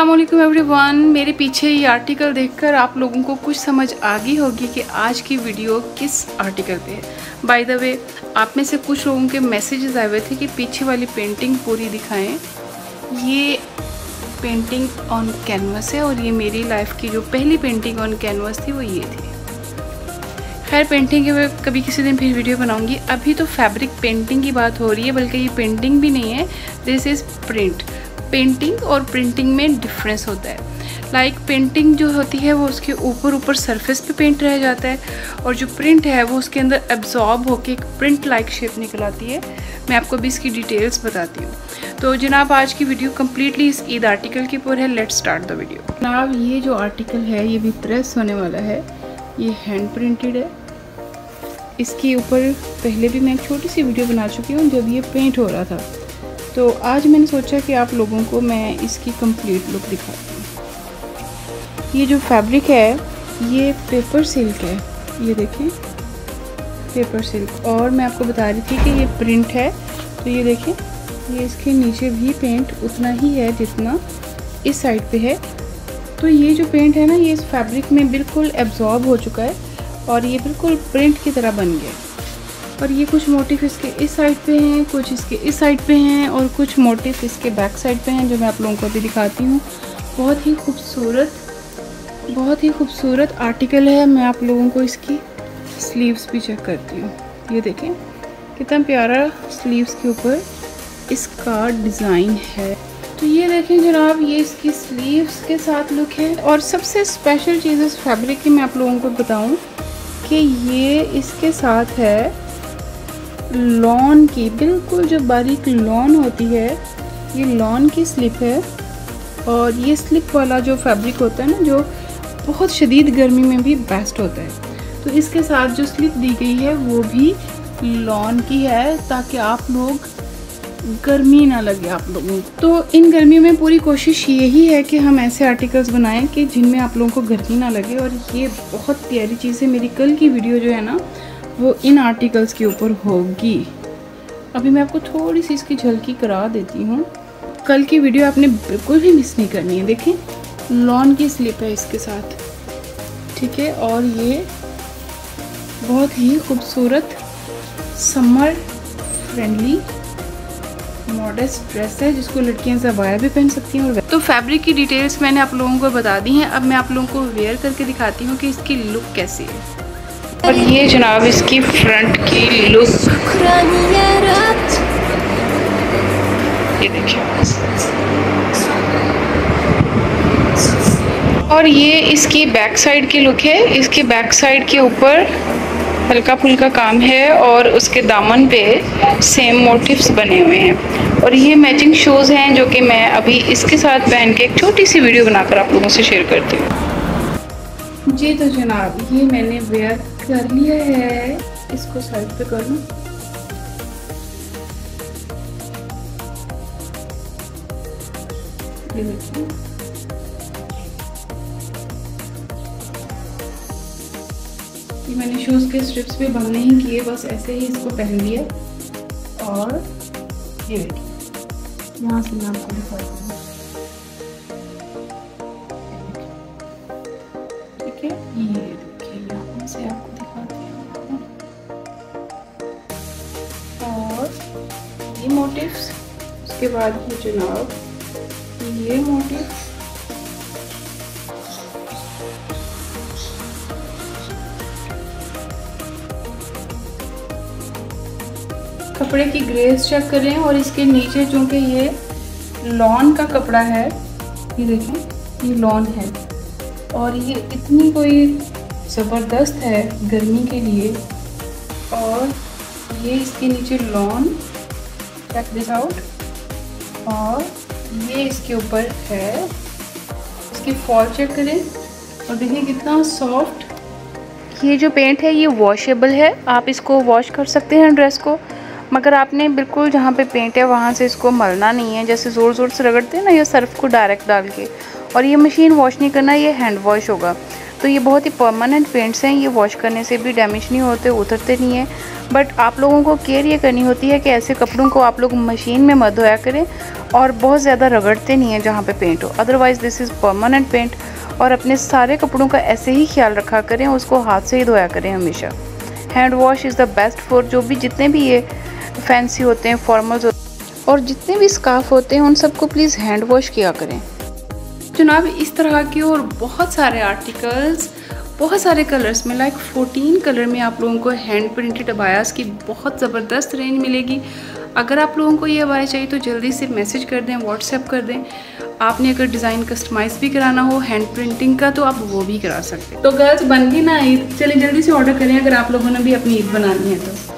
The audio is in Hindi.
अस्सलामुअलैकुम एवरीवन। मेरे पीछे ये आर्टिकल देखकर आप लोगों को कुछ समझ आ गई होगी कि आज की वीडियो किस आर्टिकल पे है। बाय द वे, आप में से कुछ लोगों के मैसेजेस आए हुए थे कि पीछे वाली पेंटिंग पूरी दिखाएं। ये पेंटिंग ऑन कैनवस है और ये मेरी लाइफ की जो पहली पेंटिंग ऑन कैनवस थी वो ये थी। खैर, पेंटिंग के कभी किसी दिन फिर वीडियो बनाऊंगी। अभी तो फैब्रिक पेंटिंग की बात हो रही है, बल्कि ये पेंटिंग भी नहीं है, दिस इज़ प्रिंट। पेंटिंग और प्रिंटिंग में डिफरेंस होता है। लाइक पेंटिंग जो होती है वो उसके ऊपर सरफेस पे पेंट रह जाता है, और जो प्रिंट है वो उसके अंदर एब्जॉर्ब होके एक प्रिंट लाइक शेप निकल आती है। मैं आपको अभी इसकी डिटेल्स बताती हूँ। तो जनाब, आज की वीडियो कम्प्लीटली इस ईद आर्टिकल के ऊपर है। Let's start the video. जनाब, ये जो आर्टिकल है ये भी प्रेस होने वाला है। ये हैंड प्रिंटेड है। इसके ऊपर पहले भी मैं एक छोटी सी वीडियो बना चुकी हूँ जब ये पेंट हो रहा था। तो आज मैंने सोचा कि आप लोगों को मैं इसकी कंप्लीट लुक दिखाती हूँ। ये जो फैब्रिक है ये पेपर सिल्क है, ये देखें, पेपर सिल्क। और मैं आपको बता रही थी कि ये प्रिंट है। तो ये देखें, ये इसके नीचे भी पेंट उतना ही है जितना इस साइड पे है। तो ये जो पेंट है ना, ये इस फैब्रिक में बिल्कुल एब्जॉर्ब हो चुका है और ये बिल्कुल प्रिंट की तरह बन गया। और ये कुछ मोटिफ इसके इस साइड पे हैं, कुछ इसके इस साइड पे हैं, और कुछ मोटिफ इसके बैक साइड पे हैं जो मैं आप लोगों को अभी दिखाती हूँ। बहुत ही खूबसूरत आर्टिकल है। मैं आप लोगों को इसकी स्लीव्स भी चेक करती हूँ। ये देखें कितना प्यारा स्लीव्स के ऊपर इसका डिज़ाइन है। तो ये देखें जनाब, ये इसकी स्लीव्स के साथ लुक है। और सबसे स्पेशल चीज़ इस फैब्रिक की मैं आप लोगों को बताऊँ कि ये इसके साथ है लॉन की, बिल्कुल जो बारीक लॉन होती है, ये लॉन की स्लिप है। और ये स्लिप वाला जो फैब्रिक होता है ना, जो बहुत शदीद गर्मी में भी बेस्ट होता है। तो इसके साथ जो स्लिप दी गई है वो भी लॉन की है, ताकि आप लोग गर्मी ना लगे आप लोगों को। तो इन गर्मियों में पूरी कोशिश यही है कि हम ऐसे आर्टिकल्स बनाएं कि जिनमें आप लोगों को गर्मी ना लगे। और ये बहुत प्यारी चीज़ है। मेरी कल की वीडियो जो है ना, वो इन आर्टिकल्स के ऊपर होगी। अभी मैं आपको थोड़ी सी इसकी झलकी करा देती हूँ। कल की वीडियो आपने बिल्कुल भी मिस नहीं करनी है। देखें, लॉन की स्लिप है इसके साथ, ठीक है। और ये बहुत ही खूबसूरत समर फ्रेंडली मॉडेस्ट ड्रेस है, जिसको लड़कियां ज़बाया भी पहन सकती हैं। और तो फैब्रिक की डिटेल्स मैंने आप लोगों को बता दी हैं। अब मैं आप लोगों को वेयर करके दिखाती हूँ कि इसकी लुक कैसी है। और ये जनाब इसकी फ्रंट की लुक, ये देखिए। और ये इसकी बैक साइड की लुक है। इसके बैक साइड के ऊपर हल्का फुल्का काम है और उसके दामन पे सेम मोटिव्स बने हुए हैं। और ये मैचिंग शूज़ हैं जो कि मैं अभी इसके साथ पहन के एक छोटी सी वीडियो बनाकर आप लोगों से शेयर करती हूँ। जी तो जनाब, ये मैंने वेयर कर लिया है। इसको साइड पे कर लूँ। ये देखिए, ये मैंने शूज़ के स्ट्रिप्स पे बंद नहीं किए, बस ऐसे ही इसको पहन लिया। और ये देखिए, यहाँ से मैं आपको दिखाती हूँ, ठीक है। ये देखिए, यहाँ से आपको दिखाती हूँ। और ये मोटिव्स, उसके बाद ये जनाब ये मोटिव, कपड़े की ग्रेस चेक करें। और इसके नीचे चूँकि ये लॉन का कपड़ा है, ये देखें, ये लॉन है और ये इतनी कोई ज़बरदस्त है गर्मी के लिए। और ये इसके नीचे लॉन, चेक दिस आउट। और ये इसके ऊपर है, इसकी फॉल चेक करें और देखिए कितना सॉफ्ट। ये जो पेंट है ये वॉशेबल है, आप इसको वॉश कर सकते हैं ड्रेस को, मगर आपने बिल्कुल जहाँ पे पेंट है वहाँ से इसको मलना नहीं है, जैसे ज़ोर ज़ोर से रगड़ते हैं ना, ये सर्फ को डायरेक्ट डाल के। और ये मशीन वॉश नहीं करना, ये हैंड वॉश होगा। तो ये बहुत ही परमानेंट पेंट्स हैं, ये वॉश करने से भी डैमेज नहीं होते, उतरते नहीं हैं। बट आप लोगों को केयर ये करनी होती है कि ऐसे कपड़ों को आप लोग मशीन में मत धोया करें और बहुत ज़्यादा रगड़ते नहीं हैं जहाँ पे पेंट हो, otherwise this is permanent paint. और अपने सारे कपड़ों का ऐसे ही ख्याल रखा करें, उसको हाथ से ही धोया करें हमेशा। Hand wash is the best for जो भी जितने भी ये फैंसी होते हैं, फॉर्मल्स और जितने भी स्कार्फ होते हैं, उन सबको प्लीज़ हैंड वॉश किया करें। जनाब इस तरह के और बहुत सारे आर्टिकल्स बहुत सारे कलर्स में, लाइक 14 कलर में आप लोगों को हैंड प्रिंटेड अबायास की बहुत ज़बरदस्त रेंज मिलेगी। अगर आप लोगों को ये अबाया चाहिए तो जल्दी से मैसेज कर दें, व्हाट्सएप कर दें। आपने अगर डिज़ाइन कस्टमाइज़ भी कराना हो हैंड प्रिंटिंग का तो आप वो भी करा सकते हैं। तो गर्ल्स बन गई ना ईद, चलिए जल्दी से ऑर्डर करें अगर आप लोगों ने भी अपनी ईद बनानी है तो।